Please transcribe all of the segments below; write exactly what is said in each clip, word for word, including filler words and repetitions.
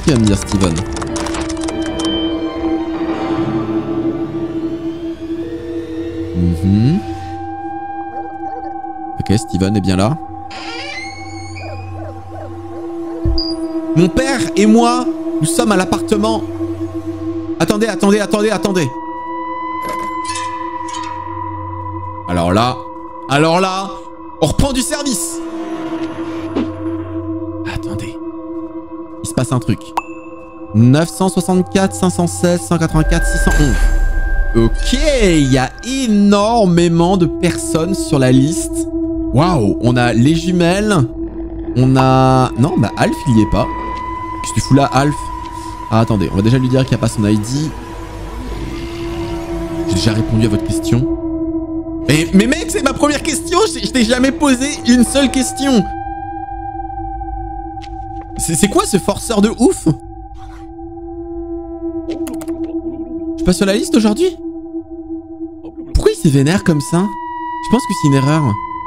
qu'il va me dire, Steven? Mm-hmm. Ok, Steven est bien là. Mon père et moi, nous sommes à l'appartement. Attendez, attendez, attendez, attendez. Alors là, alors là, on reprend du service. Attendez. Il se passe un truc. neuf cent soixante-quatre, cinq cent seize, cent quatre-vingt-quatre, six cent onze. Ok, il y a énormément de personnes sur la liste. Waouh, on a les jumelles. On a... Non, bah Alf, il y est pas. Qu'est-ce que tu fous là, Alf? Ah, attendez, on va déjà lui dire qu'il n'y a pas son I D. J'ai déjà répondu à votre question. Mais, mais mec, c'est ma première question. Je, je t'ai jamais posé une seule question. C'est quoi ce forceur de ouf? Je suis pas sur la liste aujourd'hui? Pourquoi il s'est vénère comme ça? Je pense que c'est une erreur.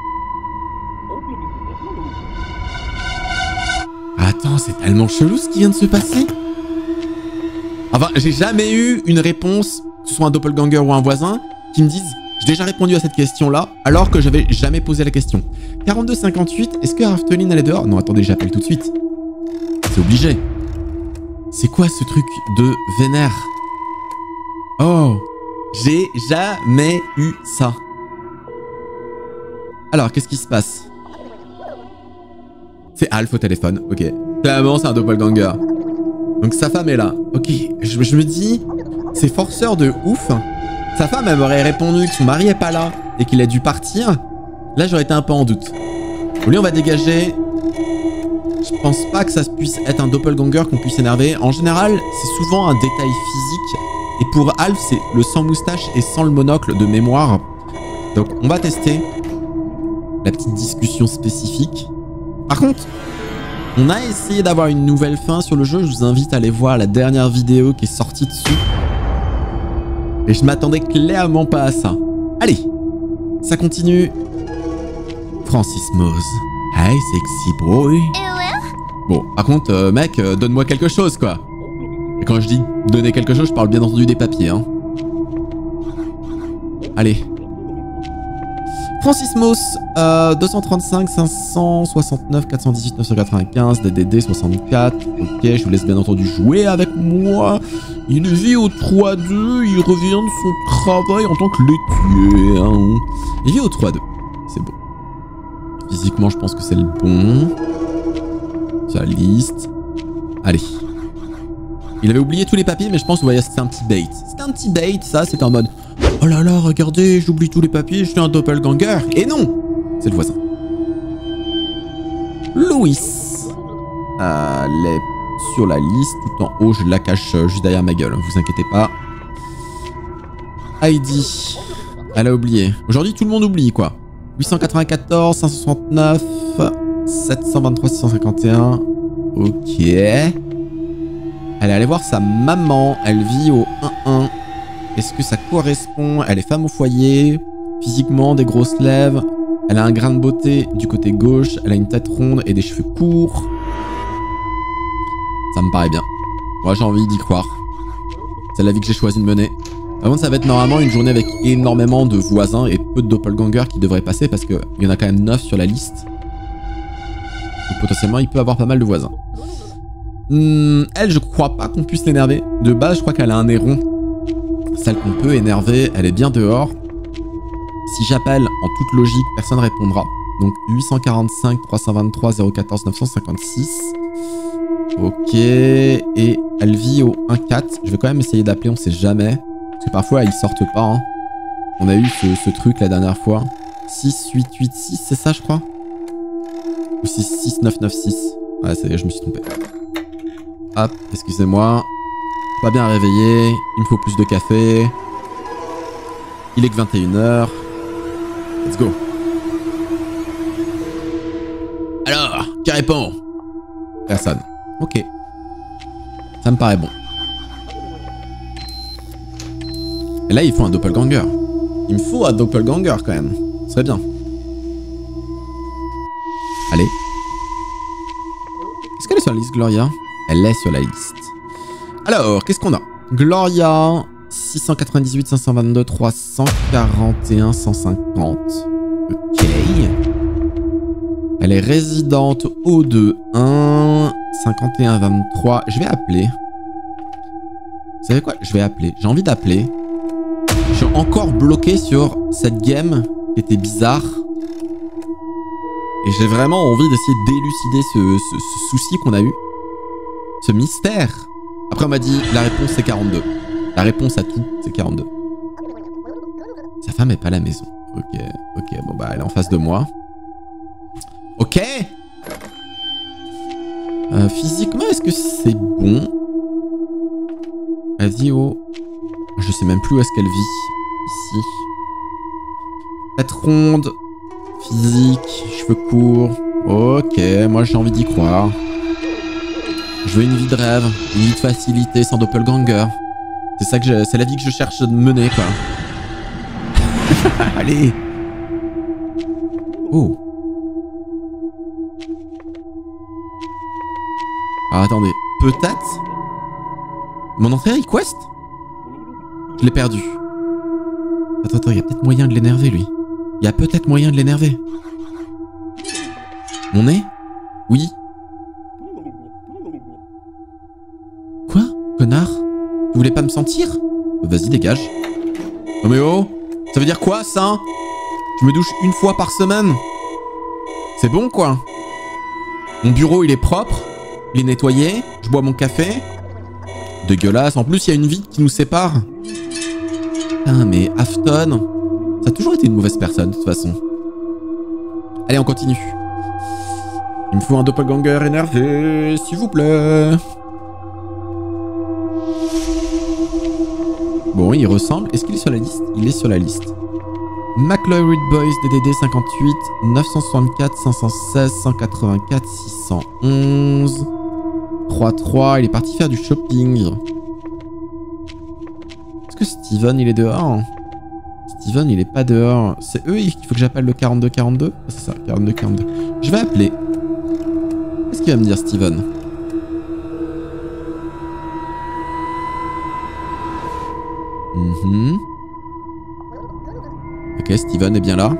Attends, c'est tellement chelou ce qui vient de se passer. Enfin, j'ai jamais eu une réponse, que ce soit un doppelganger ou un voisin, qui me dise j'ai déjà répondu à cette question-là, alors que j'avais jamais posé la question. quarante-deux cinquante-huit, est-ce que Rafteline elle est dehors? Non, attendez, j'appelle tout de suite. C'est obligé. C'est quoi ce truc de vénère? Oh, j'ai jamais eu ça. Alors, qu'est-ce qui se passe? C'est Alf au téléphone, ok. Clairement, c'est un doppelganger. Donc sa femme est là. Ok, je, je me dis, c'est forceur de ouf. Sa femme, elle m'aurait répondu que son mari est pas là et qu'il a dû partir. Là, j'aurais été un peu en doute. Lui, on va dégager. Je pense pas que ça puisse être un doppelganger qu'on puisse énerver. En général, c'est souvent un détail physique. Et pour Alf, c'est le sans moustache et sans le monocle de mémoire. Donc, on va tester la petite discussion spécifique. Par contre, on a essayé d'avoir une nouvelle fin sur le jeu. Je vous invite à aller voir la dernière vidéo qui est sortie dessus. Et je m'attendais clairement pas à ça. Allez, ça continue. Francis Mose. Hey, sexy boy. Bon, par contre, euh, mec, euh, donne-moi quelque chose, quoi. Et quand je dis donner quelque chose, je parle bien entendu des papiers, hein. Allez. Francis Mose, euh, deux cent trente-cinq, cinq cent soixante-neuf, quatre cent dix-huit, neuf cent quatre-vingt-quinze, D D D soixante-quatre. Ok, je vous laisse bien entendu jouer avec moi. Il vit au trois deux, il revient de son travail en tant que laitier. Hein. Il vit au trois deux, c'est beau. Physiquement, je pense que c'est le bon. Sur la liste. Allez. Il avait oublié tous les papiers, mais je pense que ouais, c'était un petit bait. C'était un petit bait, ça, c'était en mode oh là là, regardez, j'oublie tous les papiers, je suis un doppelganger. Et non, c'est le voisin. Louis. Euh, elle est sur la liste, tout en haut, je la cache juste derrière ma gueule, vous inquiétez pas. Heidi. Elle a oublié. Aujourd'hui, tout le monde oublie, quoi. huit cent quatre-vingt-quatorze, cinq cent soixante-neuf, sept cent vingt-trois, six cent cinquante et un. Ok. Elle est allée voir sa maman. Elle vit au un un. Est-ce que ça correspond? Elle est femme au foyer. Physiquement, des grosses lèvres. Elle a un grain de beauté du côté gauche. Elle a une tête ronde et des cheveux courts. Ça me paraît bien. Moi, j'ai envie d'y croire. C'est la vie que j'ai choisi de mener. Par contre, ça va être normalement une journée avec énormément de voisins et peu de doppelgangers qui devraient passer parce qu'il y en a quand même neuf sur la liste. Donc potentiellement, il peut avoir pas mal de voisins. Hum, elle, je crois pas qu'on puisse l'énerver. De base, je crois qu'elle a un nez rond. Celle qu'on peut énerver, elle est bien dehors. Si j'appelle, en toute logique, personne ne répondra. Donc huit cent quarante-cinq, trois cent vingt-trois, zéro quatorze, neuf cent cinquante-six. Ok. Et elle vit au un quatre. Je vais quand même essayer d'appeler, on sait jamais. Parce que parfois, ils sortent pas. Hein. On a eu ce, ce truc la dernière fois. six huit huit six, c'est ça, je crois? Ou six six neuf neuf six. Ouais, ça y est, je me suis trompé. Hop, excusez-moi. Pas bien réveillé. Il me faut plus de café. Il est que vingt et une heures. Let's go. Alors, qui répond? Personne. Ok. Ça me paraît bon. Et là, il faut un doppelganger. Il me faut un doppelganger quand même. Ce serait bien. Allez. Est-ce qu'elle est sur la liste, Gloria? Elle est sur la liste. Alors, qu'est-ce qu'on a? Gloria, six cent quatre-vingt-dix-huit, cinq cent vingt-deux, trois cent quarante et un, cent cinquante. Ok. Elle est résidente O deux un, cinquante et un, vingt-trois. Je vais appeler. Vous savez quoi? Je vais appeler. J'ai envie d'appeler. Je suis encore bloqué sur cette game qui était bizarre. Et j'ai vraiment envie d'essayer d'élucider ce, ce, ce souci qu'on a eu. Ce mystère. Après, on m'a dit, la réponse, c'est quarante-deux. La réponse à tout, c'est quarante-deux. Sa femme est pas à la maison. Ok, ok. Bon, bah, elle est en face de moi. Ok. Euh, physiquement, est-ce que c'est bon? Elle dit, oh... Je sais même plus où est-ce qu'elle vit. Ici. Tête ronde. Physique. Cheveux courts. Ok, moi j'ai envie d'y croire. Je veux une vie de rêve. Une vie de facilité sans doppelganger. C'est ça que je... C'est la vie que je cherche de mener, quoi. Allez. Oh. Ah, attendez. Peut-être... Mon entrée request? Je l'ai perdu. Attends, attends, il y a peut-être moyen de l'énerver, lui. Il y a peut-être moyen de l'énerver. Mon nez? Oui. Quoi? Connard? Tu voulais pas me sentir? Vas-y, dégage. Oh mais oh! Ça veut dire quoi, ça? Je me douche une fois par semaine. C'est bon, quoi. Mon bureau, il est propre. Il est nettoyé. Je bois mon café. Dégueulasse. En plus, il y a une vitre qui nous sépare. Putain, mais Afton, ça a toujours été une mauvaise personne, de toute façon. Allez, on continue. Il me faut un doppelganger énervé, s'il vous plaît. Bon, il ressemble. Est-ce qu'il est sur la liste? Il est sur la liste. McLaurin Boys, D D D cinquante-huit, neuf cent soixante-quatre, cinq cent seize, cent quatre-vingt-quatre, six cent onze. trois trois, il est parti faire du shopping. Est-ce que Steven, il est dehors? Steven, il est pas dehors. C'est eux, il faut que j'appelle le quarante-deux quarante-deux? C'est ça, quarante-deux quarante-deux. Je vais appeler. Qu'est-ce qu'il va me dire, Steven? Mm-hmm. Ok, Steven est bien là.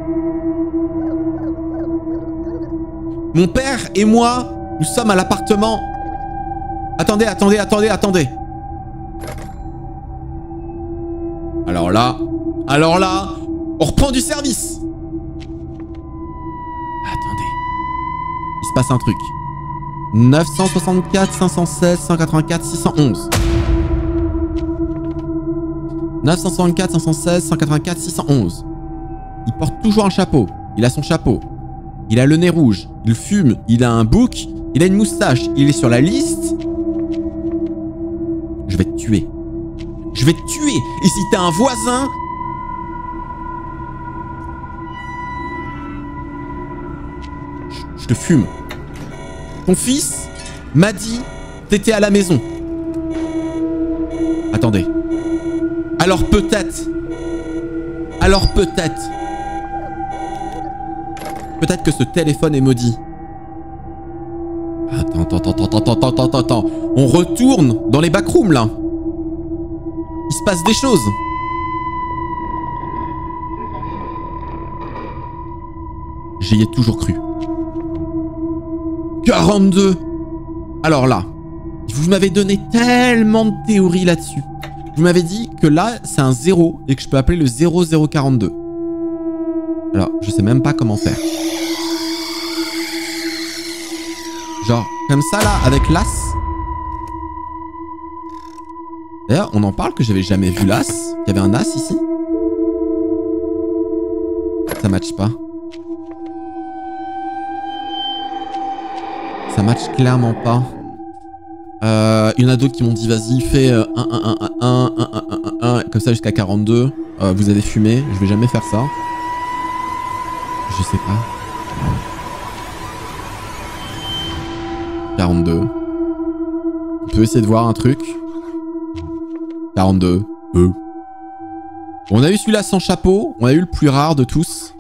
Mon père et moi, nous sommes à l'appartement. Attendez, attendez, attendez, attendez. Alors là, alors là, on reprend du service. Attendez. Il se passe un truc. neuf cent soixante-quatre, cinq cent seize, cent quatre-vingt-quatre, six cent onze. neuf cent soixante-quatre, cinq cent seize, cent quatre-vingt-quatre, six cent onze. Il porte toujours un chapeau. Il a son chapeau. Il a le nez rouge. Il fume. Il a un bouc. Il a une moustache. Il est sur la liste. Je vais te tuer. Je vais te tuer. Et si t'es un voisin... Je, je te fume. Ton fils m'a dit t'étais à la maison. Attendez. Alors peut-être. Alors peut-être. Peut-être que ce téléphone est maudit. Attends, attends, attends, attends, attends, attends, attends. On retourne dans les backrooms, là. Il se passe des choses. J'y ai toujours cru. quarante-deux. Alors là, vous m'avez donné tellement de théories là-dessus. Vous m'avez dit que là, c'est un zéro et que je peux appeler le zéro zéro quarante-deux. Alors, je sais même pas comment faire. Genre, comme ça, là, avec l'as. D'ailleurs, on en parle que j'avais jamais vu l'as. Qu'il y avait un as ici. Ça matche pas. Ça matche clairement pas. Euh, il y en a d'autres qui m'ont dit, vas-y, fais un, un, un, un, un, un, un, un, un, comme ça jusqu'à quarante-deux. Euh, vous avez fumé. Je vais jamais faire ça. Je sais pas. quarante-deux. On peut essayer de voir un truc. quarante-deux. Euh. On a eu celui-là sans chapeau. On a eu le plus rare de tous.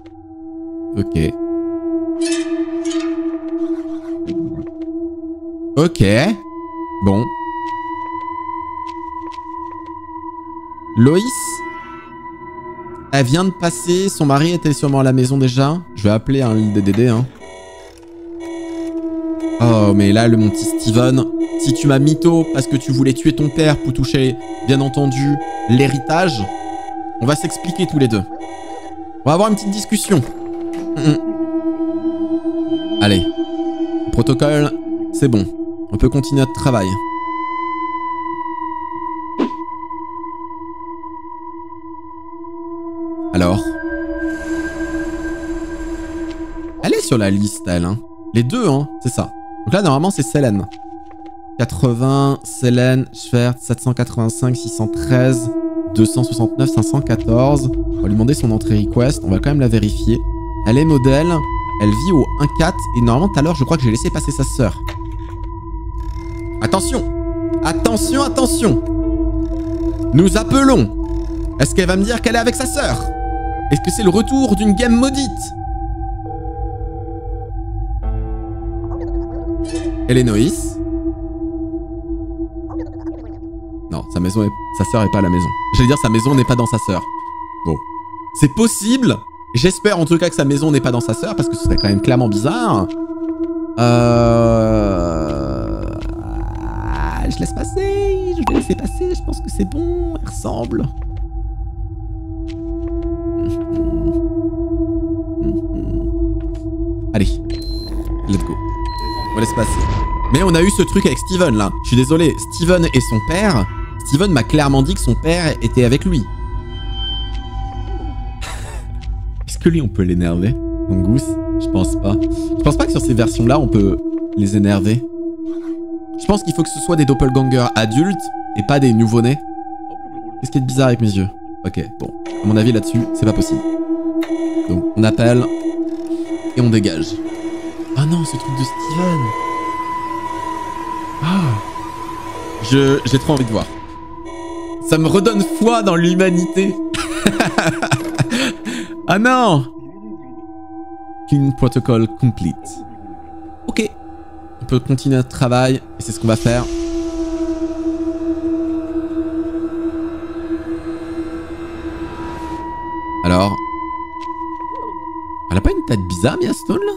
Ok. Ok. Bon. Loïs, elle vient de passer. Son mari était sûrement à la maison déjà. Je vais appeler un D D D. Hein. Oh, mais là, le mon petit Steven, si tu m'as mytho parce que tu voulais tuer ton père pour toucher, bien entendu, l'héritage, on va s'expliquer tous les deux. On va avoir une petite discussion. Mmh. Allez. Le protocole, c'est bon. On peut continuer notre travail. Alors? Elle est sur la liste, elle. Hein. Les deux, hein, c'est ça. Donc là, normalement, c'est Selene. quatre-vingts, Selene, Schwert, sept cent quatre-vingt-cinq, six cent treize, deux cent soixante-neuf, cinq cent quatorze. On va lui demander son entrée request. On va quand même la vérifier. Elle est modèle. Elle vit au un quatre. Et normalement, tout à l'heure, je crois que j'ai laissé passer sa sœur. Attention! Attention, attention! Nous appelons! Est-ce qu'elle va me dire qu'elle est avec sa sœur? Est-ce que c'est le retour d'une game maudite? Elle est Noïs. Non, sa maison est... sa sœur est pas à la maison. J'allais dire sa maison n'est pas dans sa sœur. Bon. C'est possible. J'espère en tout cas que sa maison n'est pas dans sa sœur parce que ce serait quand même clairement bizarre. Euh... Ah, je laisse passer. Je vais laisser passer. Je pense que c'est bon. Elle ressemble. Allez. Let's go. On laisse passer. Mais on a eu ce truc avec Steven là. Je suis désolé. Steven et son père. Steven m'a clairement dit que son père était avec lui. Est-ce que lui on peut l'énerver? Mongoose? Je pense pas. Je pense pas que sur ces versions là on peut les énerver. Je pense qu'il faut que ce soit des doppelgangers adultes et pas des nouveau-nés. Qu'est-ce qui est bizarre avec mes yeux? Ok, bon. À mon avis là-dessus, c'est pas possible. Donc on appelle et on dégage. Ah non, ce truc de Steven. Ah. Je, j'ai trop envie de voir. Ça me redonne foi dans l'humanité. Ah non. Clean protocol complete. Ok. On peut continuer notre travail et c'est ce qu'on va faire. Alors. Elle a pas une tête bizarre, Mia Stone, là?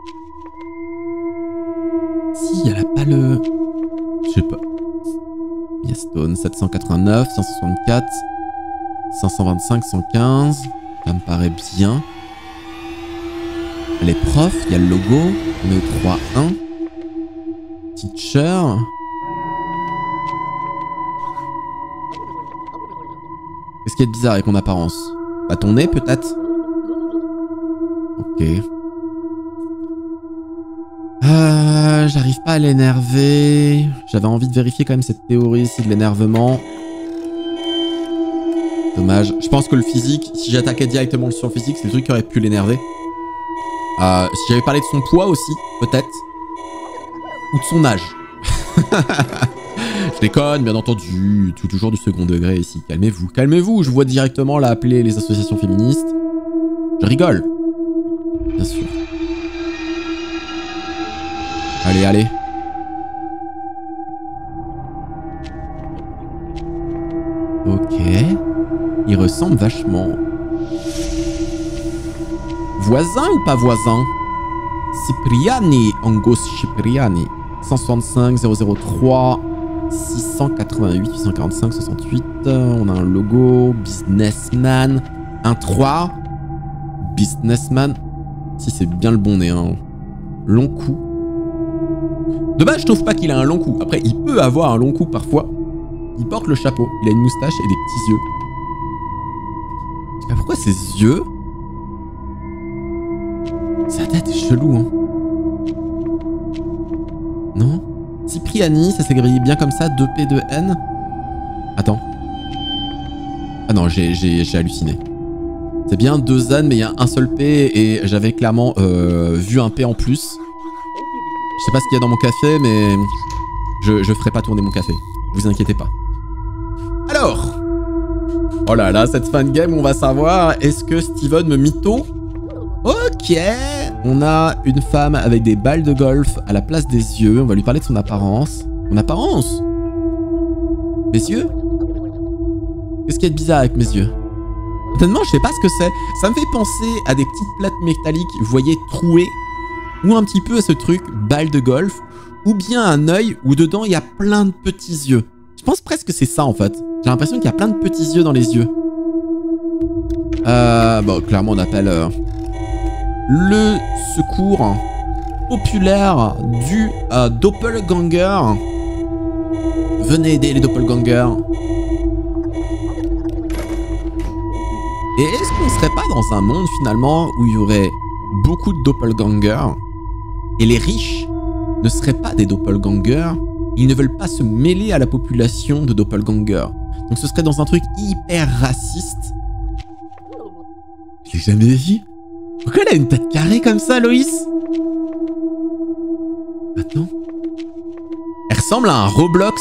Si, elle a pas le... Je sais pas. Mia Stone, sept cent quatre-vingt-neuf, cent soixante-quatre, cinq cent vingt-cinq, cent quinze. Ça me paraît bien. Elle est prof, il y a le logo. On est au trois un. Teacher. Qu'est-ce qui est bizarre avec mon apparence? Bah ton nez peut-être? Ok. Euh, J'arrive pas à l'énerver. J'avais envie de vérifier quand même cette théorie ici de l'énervement. Dommage. Je pense que le physique, si j'attaquais directement sur le physique, c'est le truc qui aurait pu l'énerver. Euh, si j'avais parlé de son poids aussi, peut-être. Ou de son âge. Je déconne, bien entendu. Tout toujours du second degré ici. Calmez-vous, calmez-vous. Je vois directement là appeler les associations féministes. Je rigole. Bien sûr. Allez, allez. Ok. Il ressemble vachement. Voisin ou pas voisin? Cipriani, Angus Cipriani. cent soixante-cinq, zéro zéro trois, six cent quatre-vingt-huit, huit cent quarante-cinq, soixante-huit. On a un logo. Businessman. un trois. Businessman. Si c'est bien le bon nez, hein. Long cou. De base, je trouve pas qu'il a un long cou. Après, il peut avoir un long cou parfois. Il porte le chapeau. Il a une moustache et des petits yeux. Je sais pas pourquoi ses yeux... Sa tête est chelou, hein. Non? Cipriani, ça s'écrit bien comme ça, deux P, deux N. Attends. Ah non, j'ai halluciné. C'est bien deux N, mais il y a un seul P et j'avais clairement euh, vu un P en plus. Je sais pas ce qu'il y a dans mon café, mais je, je ferai pas tourner mon café. Vous inquiétez pas. Alors. Oh là là, cette fin de game, on va savoir, est-ce que Steven me mytho? Ok. On a une femme avec des balles de golf à la place des yeux. On va lui parler de son apparence. Mon apparence? Mes yeux? Qu'est-ce qu'il y a de bizarre avec mes yeux? Honnêtement, je sais pas ce que c'est. Ça me fait penser à des petites plates métalliques, vous voyez, trouées. Ou un petit peu à ce truc, balle de golf. Ou bien un œil où dedans il y a plein de petits yeux. Je pense presque que c'est ça en fait. J'ai l'impression qu'il y a plein de petits yeux dans les yeux. Euh, bon, clairement on appelle euh, le secours populaire du euh, doppelganger. Venez aider les doppelgangers. Et est-ce qu'on serait pas dans un monde finalement où il y aurait beaucoup de doppelgangers et les riches ne seraient pas des doppelgangers, ils ne veulent pas se mêler à la population de doppelgangers. Donc ce serait dans un truc hyper raciste. Je l'ai jamais vu. Pourquoi elle a une tête carrée comme ça, Loïs? Attends. Elle ressemble à un Roblox.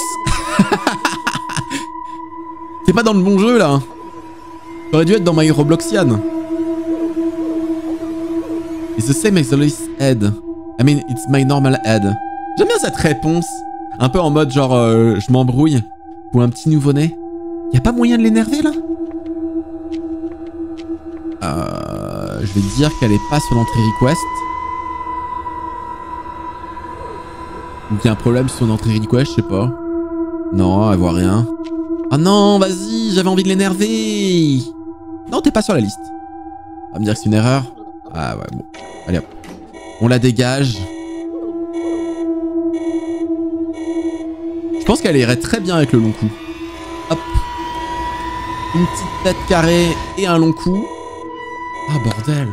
T'es pas dans le bon jeu, là. T'aurais dû être dans My Robloxian. It's the same as Loïs' head. I mean, it's my normal head. J'aime bien cette réponse. Un peu en mode genre, euh, je m'embrouille. Pour un petit nouveau-né. Y'a pas moyen de l'énerver, là? Euh, je vais dire qu'elle est pas sur l'entrée request. Ou qu'il y a un problème sur son entrée request, je sais pas. Non, elle voit rien. Ah non, vas-y, j'avais envie de l'énerver. Non, t'es pas sur la liste. On va me dire que c'est une erreur. Ah ouais, bon. Allez hop. On la dégage. Je pense qu'elle irait très bien avec le long cou. Hop. Une petite tête carrée et un long cou. Ah bordel.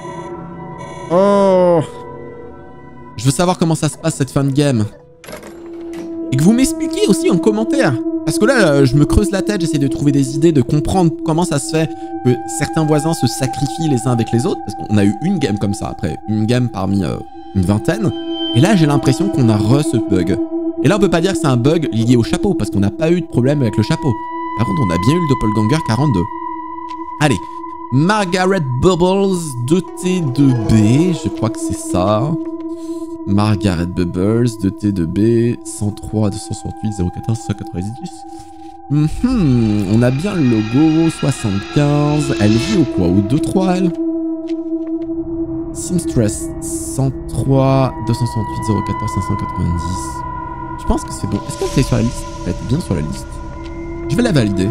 Oh. Je veux savoir comment ça se passe cette fin de game. Et que vous m'expliquiez aussi en commentaire. Parce que là, je me creuse la tête, j'essaie de trouver des idées, de comprendre comment ça se fait que certains voisins se sacrifient les uns avec les autres. Parce qu'on a eu une game comme ça, après une game parmi euh, une vingtaine. Et là, j'ai l'impression qu'on a re ce bug. Et là, on peut pas dire que c'est un bug lié au chapeau, parce qu'on n'a pas eu de problème avec le chapeau. Par contre, on a bien eu le Doppelganger quarante-deux. Allez, Margaret Bubbles deux T deux B, je crois que c'est ça. Margaret Bubbles deux T deux B, cent trois deux cent soixante-huit zéro quatorze cent quatre-vingt-dix. Mm-hmm. On a bien le logo soixante-quinze. Elle vit au quoi? Au deux trois elle? Seamstress cent trois deux cent soixante-huit zéro quatorze cinq cent quatre-vingt-dix. Je pense que c'est bon. Est-ce qu'elle est sur la liste? Elle est bien sur la liste. Je vais la valider.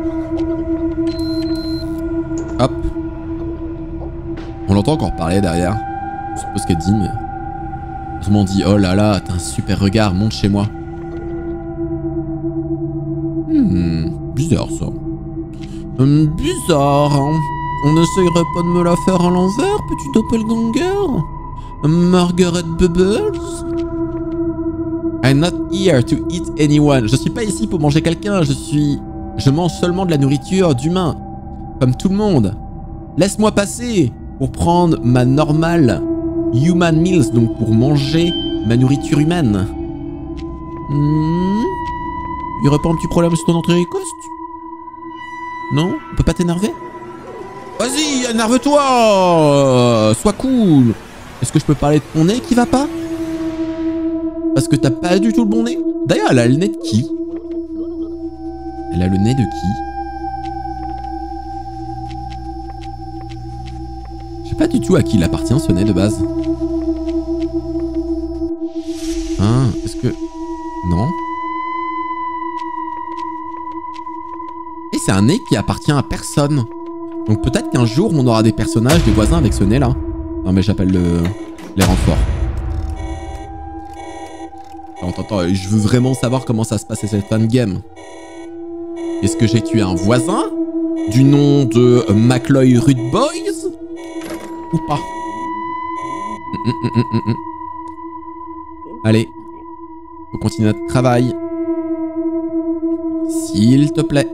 Hop. On l'entend encore parler derrière. Je sais pas ce qu'elle dit, mais... Tout le monde dit, oh là là, t'as un super regard, monte chez moi. Hmm, bizarre ça. Hum, bizarre, hein. On n'essayerait pas de me la faire à l'envers, petit doppelganger? Margaret Bubbles? I'm not here to eat anyone. Je suis pas ici pour manger quelqu'un, je suis... Je mange seulement de la nourriture d'humain. Comme tout le monde. Laisse-moi passer pour prendre ma normale human meals, donc pour manger ma nourriture humaine. Hmm. Il y aurait pas un petit problème sur ton entrée request? Non? On peut pas t'énerver? Vas-y, énerve-toi! Sois cool! Est-ce que je peux parler de ton nez qui va pas? Parce que t'as pas du tout le bon nez? D'ailleurs, elle a le nez de qui? Elle a le nez de qui? Je sais pas du tout à qui il appartient ce nez de base. Hein? Est-ce que... Non? Et c'est un nez qui appartient à personne. Donc peut-être qu'un jour, on aura des personnages, des voisins avec ce nez-là. Non mais j'appelle le... les renforts. Attends, attends, je veux vraiment savoir comment ça se passe cette fan game. Est-ce que j'ai tué un voisin du nom de McLoy Rude Boys? Ou pas? mm, mm, mm, mm, mm. Allez, faut continuer notre travail. S'il te plaît.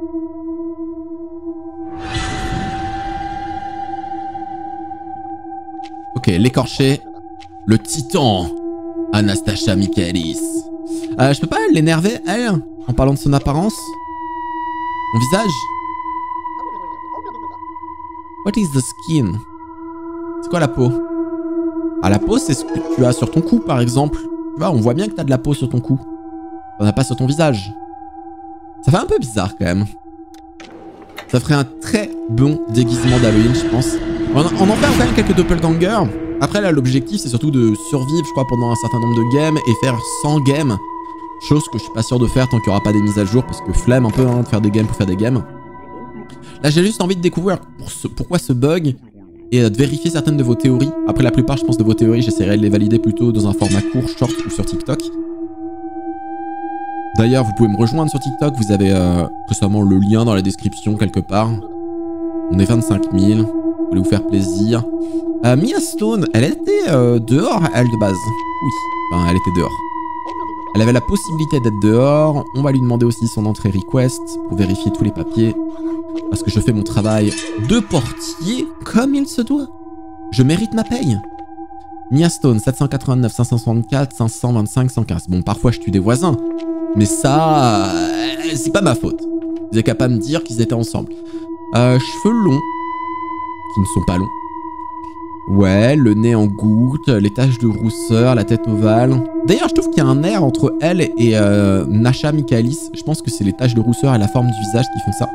Ok, l'écorché. Le titan. Anastasia Michaelis. Euh, je peux pas l'énerver, elle, en parlant de son apparence? Mon visage? What is the skin? C'est quoi la peau? Ah, la peau, c'est ce que tu as sur ton cou, par exemple. Tu vois, on voit bien que t'as de la peau sur ton cou. T'en as pas sur ton visage. Ça fait un peu bizarre, quand même. Ça ferait un très bon déguisement d'Halloween, je pense. On, on en fait quand même quelques doppelgangers. Après, là, l'objectif, c'est surtout de survivre, je crois, pendant un certain nombre de games et faire cent games. Chose que je suis pas sûr de faire tant qu'il n'y aura pas des mises à jour, parce que flemme un peu hein, de faire des games pour faire des games. Là, j'ai juste envie de découvrir pour ce, pourquoi ce bug et de vérifier certaines de vos théories. Après, la plupart, je pense, de vos théories, j'essaierai de les valider plutôt dans un format court, short ou sur TikTok. D'ailleurs, vous pouvez me rejoindre sur TikTok. Vous avez euh, récemment le lien dans la description quelque part. On est vingt-cinq mille. Vous voulez vous faire plaisir. Euh, Mia Stone, elle était euh, dehors, elle, de base. Oui, enfin, elle était dehors. Elle avait la possibilité d'être dehors. On va lui demander aussi son entrée request pour vérifier tous les papiers. Parce que je fais mon travail de portier comme il se doit. Je mérite ma paye. Mia Stone, sept cent quatre-vingt-neuf, cinq cent soixante-quatre, cinq cent vingt-cinq, cent quinze. Bon, parfois je tue des voisins. Mais ça, euh, c'est pas ma faute. Vous n'êtes qu'à pas me dire qu'ils étaient ensemble. Euh, cheveux longs. Qui ne sont pas longs. Ouais, le nez en goutte, les taches de rousseur, la tête ovale. D'ailleurs, je trouve qu'il y a un air entre elle et euh, Nasha Michaelis. Je pense que c'est les taches de rousseur et la forme du visage qui font ça.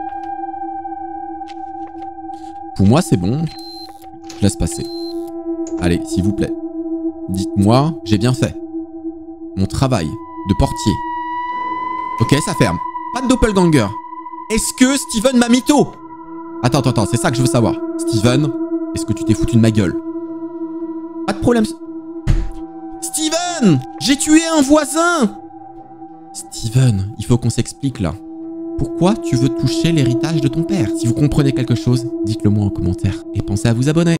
Pour moi, c'est bon. Je laisse passer. Allez, s'il vous plaît. Dites-moi, j'ai bien fait. Mon travail de portier. Ok, ça ferme. Pas de doppelganger. Est-ce que Steven m'a mytho? Attends, attends, attends, c'est ça que je veux savoir. Steven, est-ce que tu t'es foutu de ma gueule? Pas de problème. Steven! J'ai tué un voisin! Steven, il faut qu'on s'explique là. Pourquoi tu veux toucher l'héritage de ton père? Si vous comprenez quelque chose, dites-le moi en commentaire. Et pensez à vous abonner.